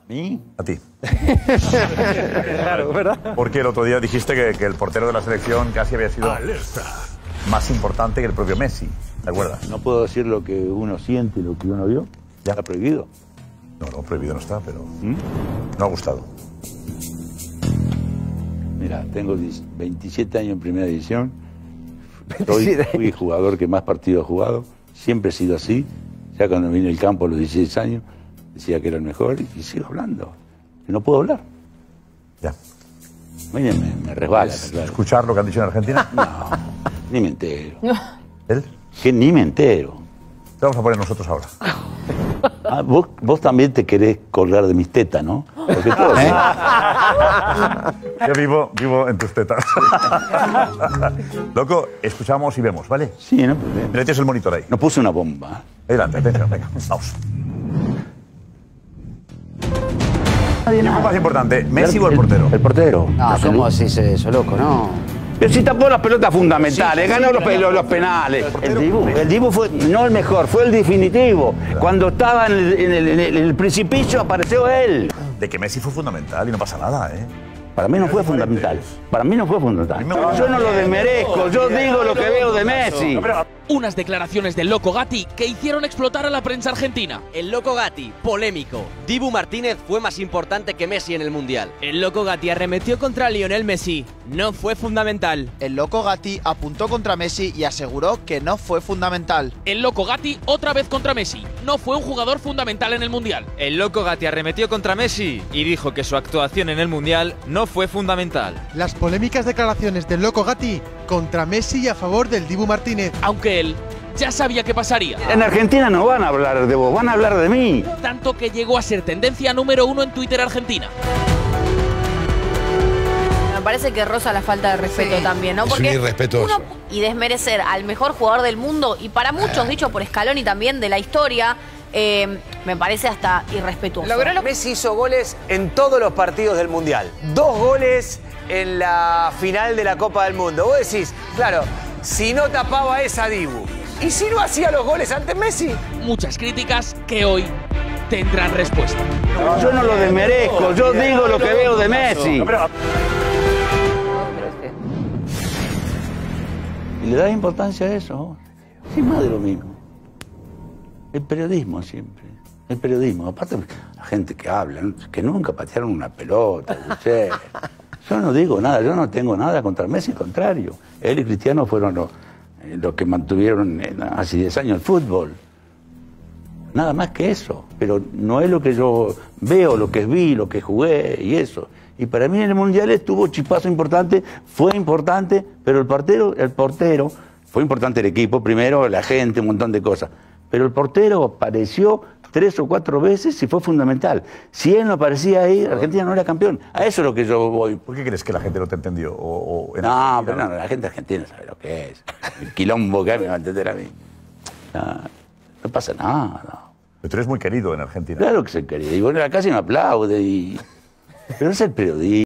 ¿mí? A ti. Claro, ¿verdad? Porque el otro día dijiste que el portero de la selección casi había sido más importante que el propio Messi. ¿Te acuerdas? No puedo decir lo que uno siente y lo que uno vio. Ya. ¿Está prohibido? No, prohibido no está, pero no ha gustado. Mira, tengo 27 años en primera división. Fui jugador que más partidos he jugado. Siempre he sido así. Ya cuando vine al campo a los 16 años, decía que era el mejor y sigo hablando. Que no puedo hablar. Ya. Miren, me resbala. Claro. ¿Escuchar lo que han dicho en Argentina? No, ni me entero. ¿Él? Que ni me entero. Te vamos a poner nosotros ahora. Ah, vos también te querés colgar de mis tetas, ¿no? Porque todo, Yo vivo en tus tetas. Loco, escuchamos y vemos, ¿vale? Sí, no problema. Mira, tienes el monitor ahí. No puse una bomba. Adelante, atención, venga, vamos. Nadie ¿Quién fue más importante, Messi o el portero? El portero. No, ¿cómo así se eso, loco? No. Pero si tapó las pelotas fundamentales, ganó los penales. El Dibu fue no el mejor, fue el definitivo. Claro. Cuando estaba en el precipicio apareció él. De que Messi fue fundamental y no pasa nada, ¿eh? Para mí no fue fundamental. Para mí no fue fundamental. Yo no lo desmerezco, yo digo lo que veo de Messi. Unas declaraciones del Loco Gatti que hicieron explotar a la prensa argentina. El Loco Gatti, polémico. Dibu Martínez fue más importante que Messi en el Mundial. El Loco Gatti arremetió contra Lionel Messi. No fue fundamental. El Loco Gatti apuntó contra Messi y aseguró que no fue fundamental. El Loco Gatti otra vez contra Messi. No fue un jugador fundamental en el Mundial. El Loco Gatti arremetió contra Messi y dijo que su actuación en el Mundial no fue fundamental. Las polémicas declaraciones del Loco Gatti contra Messi y a favor del Dibu Martínez. Aunque él ya sabía qué pasaría. En Argentina no van a hablar de vos, van a hablar de mí. Tanto que llegó a ser tendencia número 1 en Twitter Argentina. Me parece que roza la falta de respeto también, ¿no? Porque es un irrespetuoso. Y desmerecer al mejor jugador del mundo, y para muchos, dicho por Scaloni también, de la historia, me parece hasta irrespetuoso. Messi hizo goles en todos los partidos del Mundial. 2 goles en la final de la Copa del Mundo. Vos decís, claro, si no tapaba esa Dibu, ¿y si no hacía los goles ante Messi? Muchas críticas que hoy tendrán respuesta. Yo no lo desmerezco, yo digo lo que veo de Messi. ¿Y le das importancia a eso? Sí, más de lo mismo. El periodismo siempre. El periodismo. Aparte, la gente que habla, que nunca patearon una pelota. Yo no digo nada, yo no tengo nada contra Messi, al contrario. Él y Cristiano fueron los que mantuvieron hace 10 años el fútbol. Nada más que eso. Pero no es lo que yo veo, lo que vi, lo que jugué y eso. Y para mí en el Mundial estuvo chispazo importante, fue importante, pero el portero, fue importante el equipo primero, la gente, un montón de cosas. Pero el portero apareció 3 o 4 veces y fue fundamental. Si él no aparecía ahí, Argentina no era campeón. A eso es lo que yo voy. ¿Por qué crees que la gente no te entendió? No, pero no, la gente argentina sabe lo que es. El quilombo que me va a entender a mí. No pasa nada. Pero tú eres muy querido en Argentina. Claro que soy querido. Y bueno, la casa me aplaude y... Pero no es el periodismo.